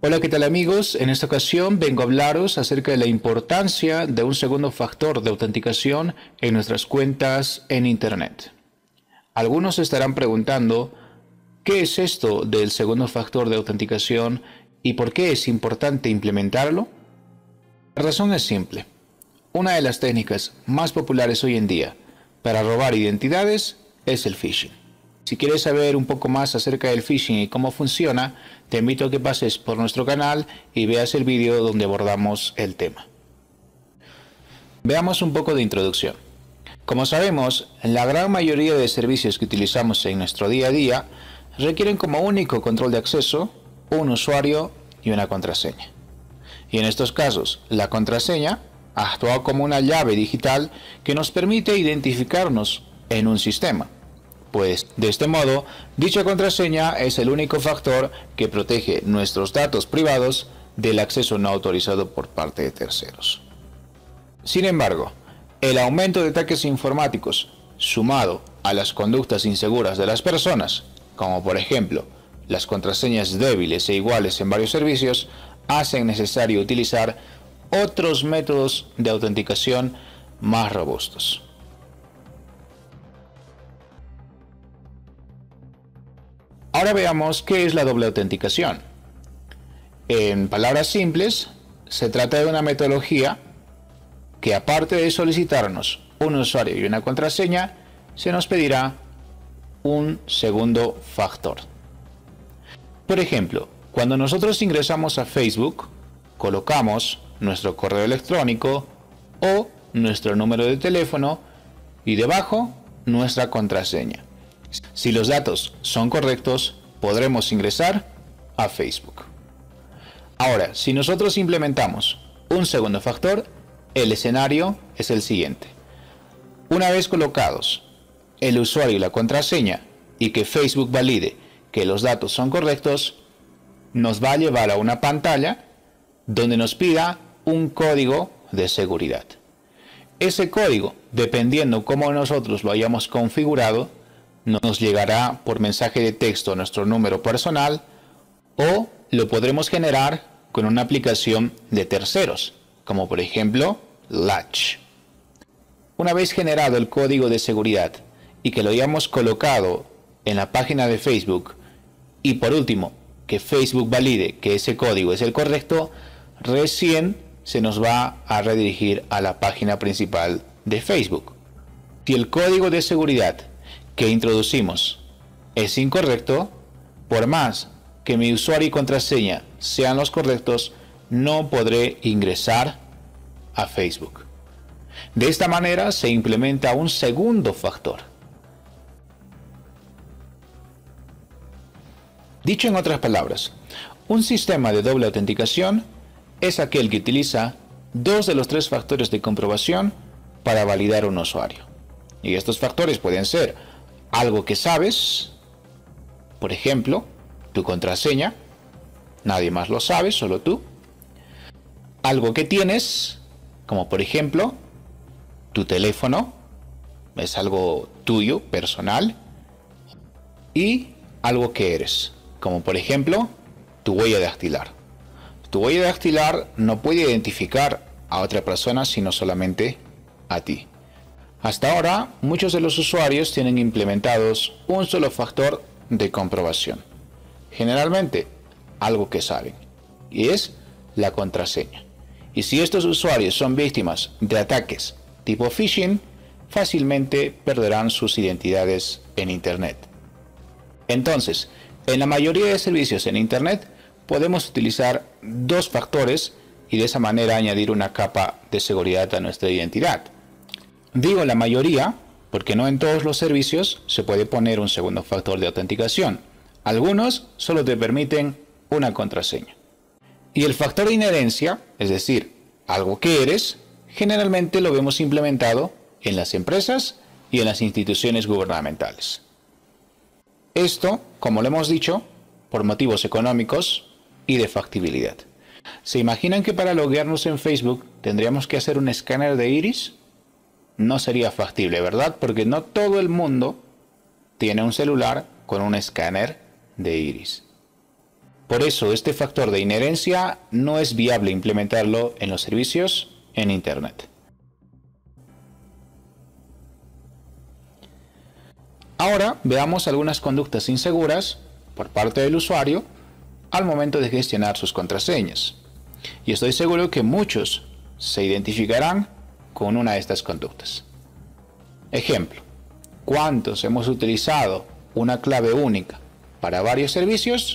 Hola, ¿qué tal amigos? En esta ocasión vengo a hablaros acerca de la importancia de un segundo factor de autenticación en nuestras cuentas en Internet. Algunos se estarán preguntando, ¿qué es esto del segundo factor de autenticación y por qué es importante implementarlo? La razón es simple. Una de las técnicas más populares hoy en día para robar identidades es el phishing. Si quieres saber un poco más acerca del phishing y cómo funciona, te invito a que pases por nuestro canal y veas el vídeo donde abordamos el tema. Veamos un poco de introducción. Como sabemos, la gran mayoría de servicios que utilizamos en nuestro día a día requieren como único control de acceso un usuario y una contraseña. Y en estos casos, la contraseña actúa como una llave digital que nos permite identificarnos en un sistema. Pues de este modo, dicha contraseña es el único factor que protege nuestros datos privados del acceso no autorizado por parte de terceros. Sin embargo, el aumento de ataques informáticos, sumado a las conductas inseguras de las personas, como por ejemplo las contraseñas débiles e iguales en varios servicios, hacen necesario utilizar otros métodos de autenticación más robustos. Ahora veamos qué es la doble autenticación. En palabras simples, se trata de una metodología que, aparte de solicitarnos un usuario y una contraseña, se nos pedirá un segundo factor. Por ejemplo, cuando nosotros ingresamos a Facebook, colocamos nuestro correo electrónico o nuestro número de teléfono y debajo nuestra contraseña. Si los datos son correctos, podremos ingresar a Facebook. Ahora, si nosotros implementamos un segundo factor, el escenario es el siguiente. Una vez colocados el usuario y la contraseña y que Facebook valide que los datos son correctos, nos va a llevar a una pantalla donde nos pida un código de seguridad. Ese código, dependiendo cómo nosotros lo hayamos configurado, nos llegará por mensaje de texto a nuestro número personal o lo podremos generar con una aplicación de terceros, como por ejemplo Latch. Una vez generado el código de seguridad y que lo hayamos colocado en la página de Facebook y por último que Facebook valide que ese código es el correcto, recién se nos va a redirigir a la página principal de Facebook. Si el código de seguridad que introducimos es incorrecto, por más que mi usuario y contraseña sean los correctos, no podré ingresar a Facebook. De esta manera se implementa un segundo factor. Dicho en otras palabras, un sistema de doble autenticación es aquel que utiliza dos de los tres factores de comprobación para validar un usuario. Y estos factores pueden ser algo que sabes, por ejemplo, tu contraseña, nadie más lo sabe, solo tú. Algo que tienes, como por ejemplo, tu teléfono, es algo tuyo, personal. Y algo que eres, como por ejemplo, tu huella dactilar. Tu huella dactilar no puede identificar a otra persona, sino solamente a ti. Hasta ahora, muchos de los usuarios tienen implementados un solo factor de comprobación. Generalmente, algo que saben, y es la contraseña. Y si estos usuarios son víctimas de ataques tipo phishing, fácilmente perderán sus identidades en Internet. Entonces, en la mayoría de servicios en Internet, podemos utilizar dos factores y de esa manera añadir una capa de seguridad a nuestra identidad. Digo la mayoría porque no en todos los servicios se puede poner un segundo factor de autenticación. Algunos solo te permiten una contraseña. Y el factor de inherencia, es decir, algo que eres, generalmente lo vemos implementado en las empresas y en las instituciones gubernamentales. Esto, como lo hemos dicho, por motivos económicos y de factibilidad. ¿Se imaginan que para loguearnos en Facebook tendríamos que hacer un escáner de iris? No sería factible, ¿verdad? Porque no todo el mundo tiene un celular con un escáner de iris. Por eso este factor de inherencia no es viable implementarlo en los servicios en Internet. Ahora veamos algunas conductas inseguras por parte del usuario al momento de gestionar sus contraseñas. Y estoy seguro que muchos se identificarán con una de estas conductas. Ejemplo, ¿cuántos hemos utilizado una clave única para varios servicios?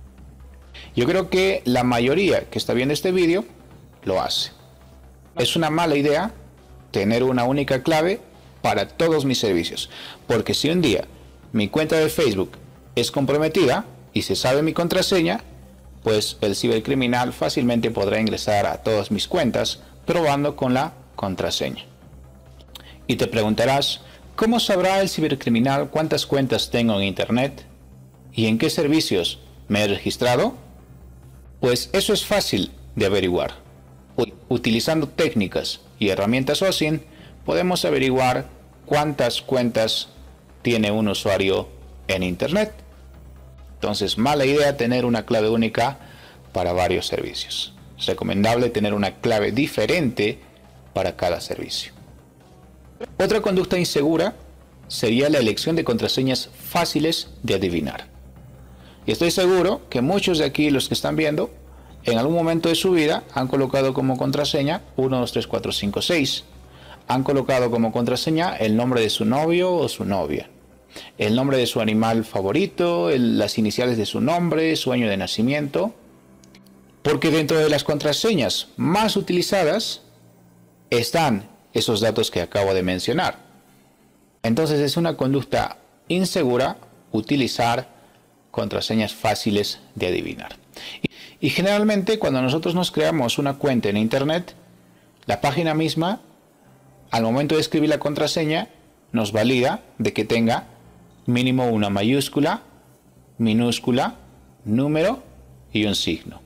Yo creo que la mayoría que está viendo este vídeo lo hace. Es una mala idea tener una única clave para todos mis servicios, porque si un día mi cuenta de Facebook es comprometida y se sabe mi contraseña, pues el cibercriminal fácilmente podrá ingresar a todas mis cuentas probando con la contraseña. Y te preguntarás, ¿cómo sabrá el cibercriminal cuántas cuentas tengo en Internet y en qué servicios me he registrado? Pues eso es fácil de averiguar. Utilizando técnicas y herramientas OSINT, podemos averiguar cuántas cuentas tiene un usuario en Internet. Entonces, mala idea tener una clave única para varios servicios. Es recomendable tener una clave diferente para cada servicio. Otra conducta insegura sería la elección de contraseñas fáciles de adivinar. Y estoy seguro que muchos de aquí, los que están viendo, en algún momento de su vida han colocado como contraseña 1, 2, 3, 4, 5, 6. Han colocado como contraseña el nombre de su novio o su novia, el nombre de su animal favorito, las iniciales de su nombre, su año de nacimiento. Porque dentro de las contraseñas más utilizadas están esos datos que acabo de mencionar. Entonces es una conducta insegura utilizar contraseñas fáciles de adivinar. Y generalmente cuando nosotros nos creamos una cuenta en Internet, la página misma, al momento de escribir la contraseña, nos valida de que tenga mínimo una mayúscula, minúscula, número y un signo.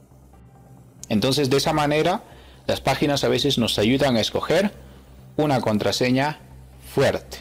Entonces de esa manera las páginas a veces nos ayudan a escoger una contraseña fuerte.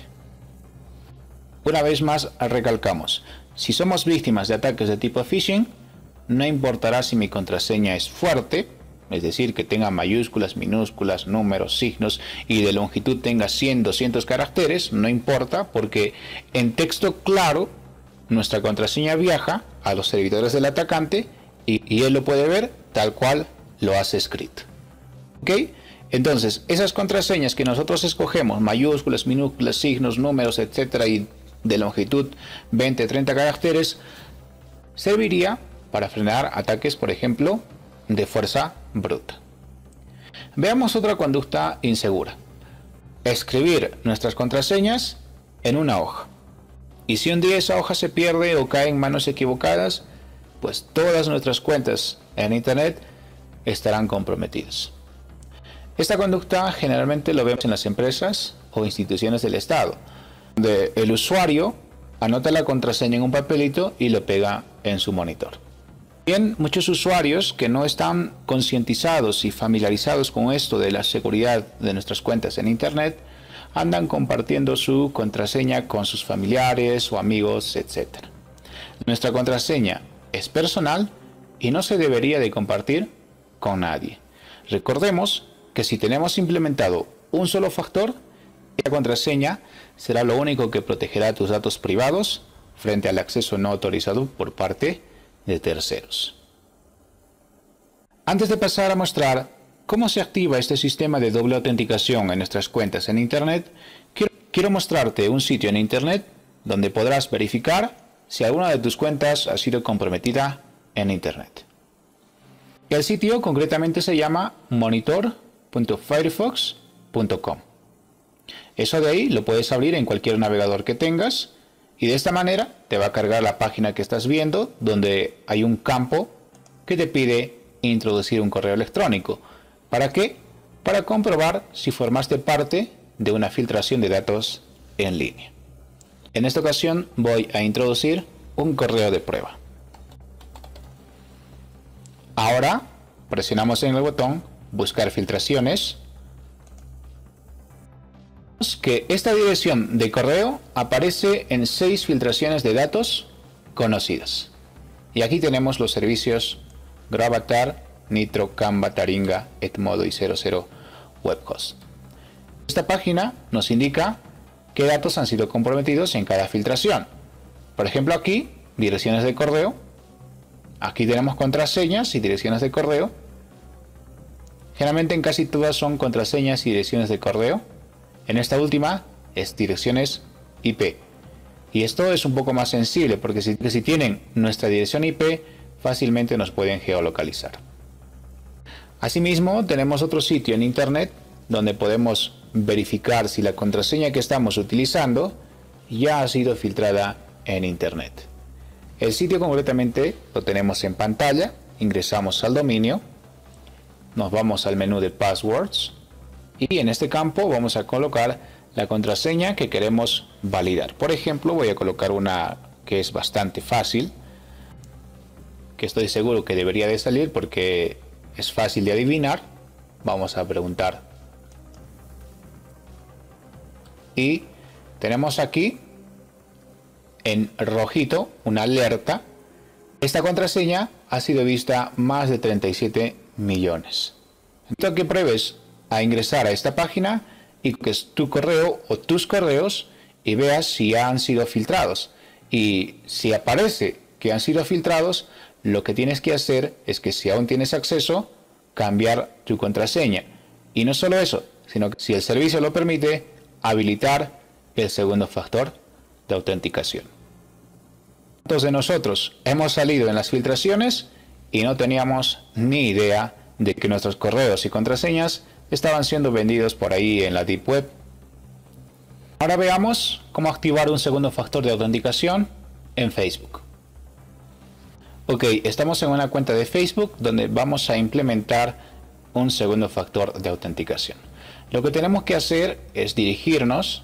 Una vez más recalcamos, si somos víctimas de ataques de tipo phishing, no importará si mi contraseña es fuerte, es decir, que tenga mayúsculas, minúsculas, números, signos y de longitud tenga 100, 200 caracteres, no importa, porque en texto claro nuestra contraseña viaja a los servidores del atacante y él lo puede ver tal cual lo has escrito. ¿Ok? Entonces, esas contraseñas que nosotros escogemos, mayúsculas, minúsculas, signos, números, etcétera, y de longitud 20, 30 caracteres, serviría para frenar ataques, por ejemplo, de fuerza bruta. Veamos otra conducta insegura. Escribir nuestras contraseñas en una hoja. Y si un día esa hoja se pierde o cae en manos equivocadas, pues todas nuestras cuentas en Internet estarán comprometidas. Esta conducta generalmente lo vemos en las empresas o instituciones del Estado, donde el usuario anota la contraseña en un papelito y lo pega en su monitor. Bien, muchos usuarios que no están concientizados y familiarizados con esto de la seguridad de nuestras cuentas en Internet, andan compartiendo su contraseña con sus familiares o amigos, etc. Nuestra contraseña es personal y no se debería de compartir con nadie. Recordemos que si tenemos implementado un solo factor, la contraseña será lo único que protegerá tus datos privados frente al acceso no autorizado por parte de terceros. Antes de pasar a mostrar cómo se activa este sistema de doble autenticación en nuestras cuentas en Internet, quiero mostrarte un sitio en Internet donde podrás verificar si alguna de tus cuentas ha sido comprometida en Internet. El sitio concretamente se llama monitor.firefox.com. Eso de ahí lo puedes abrir en cualquier navegador que tengas y de esta manera te va a cargar la página que estás viendo, donde hay un campo que te pide introducir un correo electrónico. ¿Para qué? Para comprobar si formaste parte de una filtración de datos en línea. En esta ocasión voy a introducir un correo de prueba. Ahora presionamos en el botón Buscar filtraciones. Que esta dirección de correo aparece en 6 filtraciones de datos conocidas. Y aquí tenemos los servicios Gravatar, Nitro, Canva, Taringa, Edmodo y 00 Webhost. Esta página nos indica qué datos han sido comprometidos en cada filtración. Por ejemplo, aquí, direcciones de correo. Aquí tenemos contraseñas y direcciones de correo. Generalmente en casi todas son contraseñas y direcciones de correo. En esta última es direcciones IP. Y esto es un poco más sensible porque si tienen nuestra dirección IP, fácilmente nos pueden geolocalizar. Asimismo, tenemos otro sitio en internet donde podemos verificar si la contraseña que estamos utilizando ya ha sido filtrada en internet. El sitio concretamente lo tenemos en pantalla. Ingresamos al dominio, nos vamos al menú de Passwords y en este campo vamos a colocar la contraseña que queremos validar. Por ejemplo, voy a colocar una que es bastante fácil, que estoy seguro que debería de salir porque es fácil de adivinar. Vamos a preguntar. Y tenemos aquí en rojito una alerta. Esta contraseña ha sido vista más de 37 millones. Entonces que pruebes a ingresar a esta página y que es tu correo o tus correos y veas si han sido filtrados. Y si aparece que han sido filtrados, lo que tienes que hacer es que si aún tienes acceso, cambiar tu contraseña. Y no solo eso, sino que si el servicio lo permite, habilitar el segundo factor de autenticación. Entonces nosotros hemos salido en las filtraciones y no teníamos ni idea de que nuestros correos y contraseñas estaban siendo vendidos por ahí en la Deep Web. Ahora veamos cómo activar un segundo factor de autenticación en Facebook. Ok, estamos en una cuenta de Facebook donde vamos a implementar un segundo factor de autenticación. Lo que tenemos que hacer es dirigirnos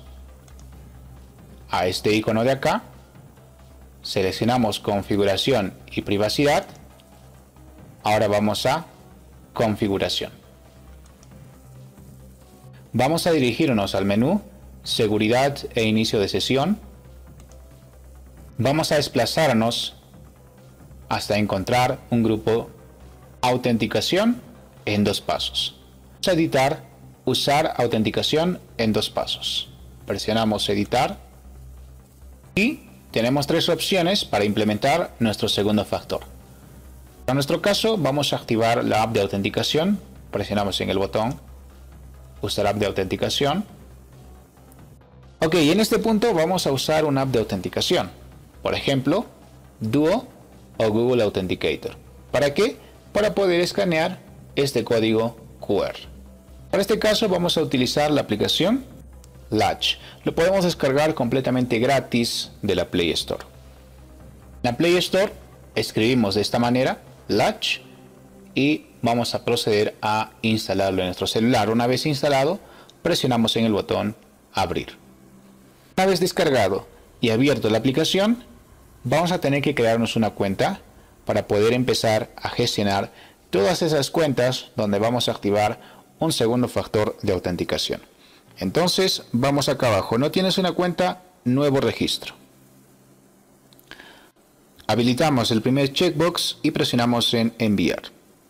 a este icono de acá. Seleccionamos configuración y privacidad. Ahora vamos a configuración. Vamos a dirigirnos al menú seguridad e inicio de sesión. Vamos a desplazarnos hasta encontrar un grupo autenticación en 2 pasos. Vamos a editar usar autenticación en 2 pasos. Presionamos editar y tenemos 3 opciones para implementar nuestro segundo factor. En nuestro caso vamos a activar la app de autenticación. Presionamos en el botón usar app de autenticación. Ok, en este punto vamos a usar una app de autenticación. Por ejemplo, Duo o Google Authenticator. ¿Para qué? Para poder escanear este código QR. Para este caso vamos a utilizar la aplicación Latch. Lo podemos descargar completamente gratis de la Play Store. En la Play Store escribimos de esta manera Latch y vamos a proceder a instalarlo en nuestro celular. Una vez instalado, presionamos en el botón abrir. Una vez descargado y abierto la aplicación, vamos a tener que crearnos una cuenta para poder empezar a gestionar todas esas cuentas donde vamos a activar un segundo factor de autenticación. Entonces vamos acá abajo, no tienes una cuenta, nuevo registro. Habilitamos el primer checkbox y presionamos en enviar.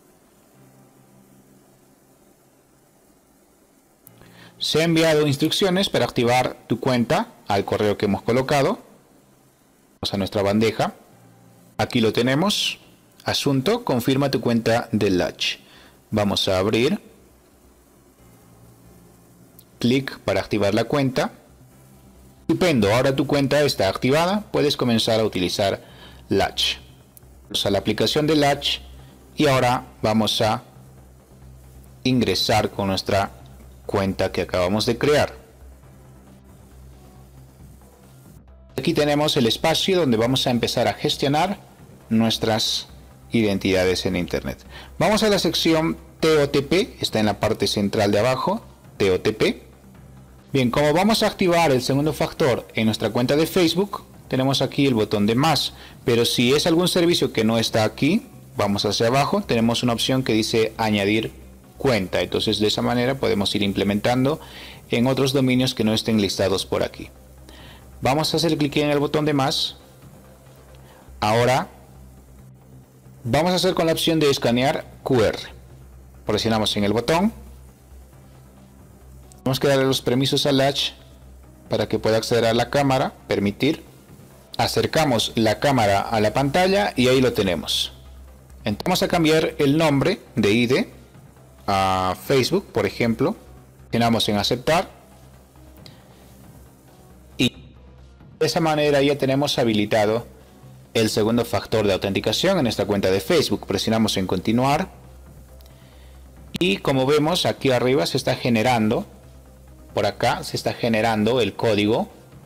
Se ha enviado instrucciones para activar tu cuenta al correo que hemos colocado. Vamos a nuestra bandeja. Aquí lo tenemos. Asunto, confirma tu cuenta de Latch. Vamos a abrir. Clic para activar la cuenta. Estupendo, ahora tu cuenta está activada. Puedes comenzar a utilizar Latch. Vamos a la aplicación de Latch y ahora vamos a ingresar con nuestra cuenta que acabamos de crear. Aquí tenemos el espacio donde vamos a empezar a gestionar nuestras identidades en internet. Vamos a la sección TOTP, está en la parte central de abajo, TOTP. Bien, como vamos a activar el segundo factor en nuestra cuenta de Facebook, tenemos aquí el botón de más, pero si es algún servicio que no está aquí, vamos hacia abajo, tenemos una opción que dice añadir cuenta. Entonces de esa manera podemos ir implementando en otros dominios que no estén listados por aquí. Vamos a hacer clic en el botón de más. Ahora Vamos a hacer con la opción de escanear QR. Presionamos en el botón. Tenemos que darle los permisos al Latch para que pueda acceder a la cámara, permitir. Acercamos la cámara a la pantalla y ahí lo tenemos. Entonces vamos a cambiar el nombre de ID a Facebook, por ejemplo. Presionamos en aceptar. Y de esa manera ya tenemos habilitado el segundo factor de autenticación en esta cuenta de Facebook. Presionamos en continuar. Y como vemos aquí arriba se está generando, por acá se está generando el código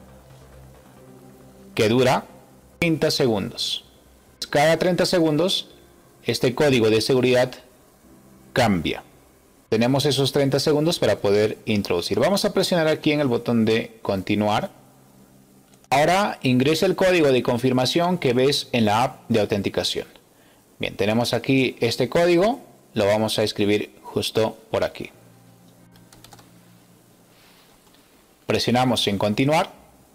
que dura 30 segundos. Cada 30 segundos este código de seguridad cambia. Tenemos esos 30 segundos para poder introducir. Vamos a presionar aquí en el botón de continuar. Ahora ingresa el código de confirmación que ves en la app de autenticación. Bien, tenemos aquí este código, lo vamos a escribir justo por aquí. Presionamos en continuar.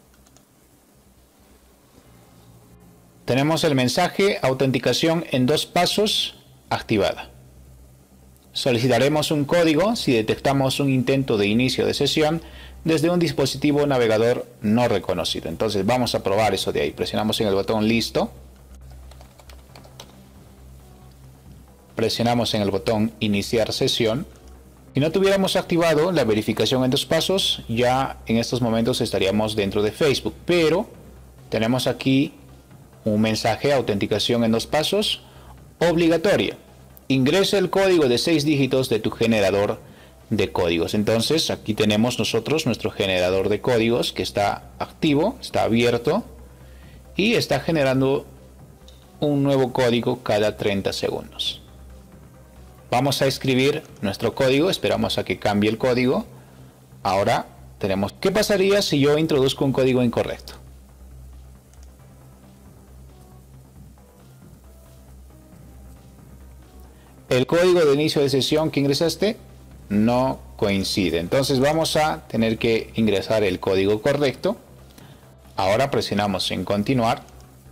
Tenemos el mensaje autenticación en 2 pasos activada. Solicitaremos un código si detectamos un intento de inicio de sesión desde un dispositivo navegador no reconocido. Entonces vamos a probar eso de ahí. Presionamos en el botón listo. Presionamos en el botón iniciar sesión. Si no tuviéramos activado la verificación en 2 pasos, ya en estos momentos estaríamos dentro de Facebook. Pero tenemos aquí un mensaje autenticación en 2 pasos obligatoria. Ingresa el código de 6 dígitos de tu generador de códigos. Entonces aquí tenemos nosotros nuestro generador de códigos que está activo, está abierto y está generando un nuevo código cada 30 segundos. Vamos a escribir nuestro código, esperamos a que cambie el código. Ahora tenemos, ¿qué pasaría si yo introduzco un código incorrecto? El código de inicio de sesión que ingresaste no coincide. Entonces vamos a tener que ingresar el código correcto. Ahora presionamos en continuar.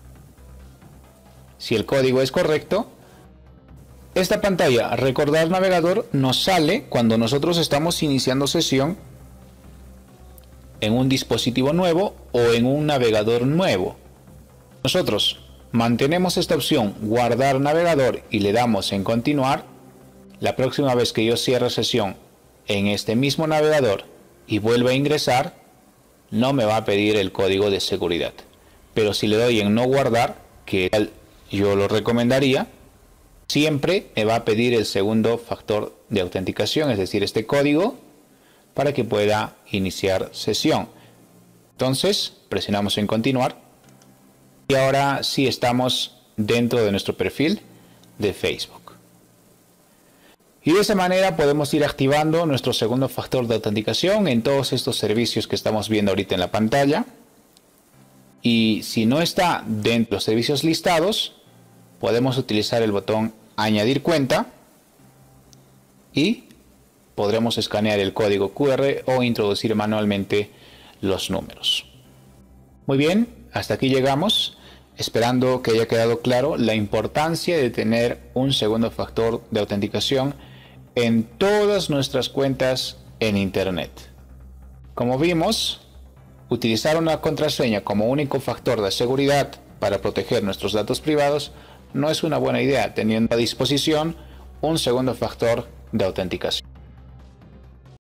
Si el código es correcto, esta pantalla recordar navegador nos sale cuando nosotros estamos iniciando sesión en un dispositivo nuevo o en un navegador nuevo. Nosotros mantenemos esta opción guardar navegador y le damos en continuar. La próxima vez que yo cierre sesión en este mismo navegador y vuelva a ingresar, no me va a pedir el código de seguridad. Pero si le doy en no guardar, que yo lo recomendaría, siempre me va a pedir el segundo factor de autenticación, es decir, este código, para que pueda iniciar sesión. Entonces presionamos en continuar. Y ahora sí estamos dentro de nuestro perfil de Facebook. Y de esa manera podemos ir activando nuestro segundo factor de autenticación en todos estos servicios que estamos viendo ahorita en la pantalla. Y si no está dentro de los servicios listados, podemos utilizar el botón añadir cuenta y podremos escanear el código QR o introducir manualmente los números. Muy bien, hasta aquí llegamos. Esperando que haya quedado claro la importancia de tener un segundo factor de autenticación en todas nuestras cuentas en Internet. Como vimos, utilizar una contraseña como único factor de seguridad para proteger nuestros datos privados no es una buena idea, teniendo a disposición un segundo factor de autenticación.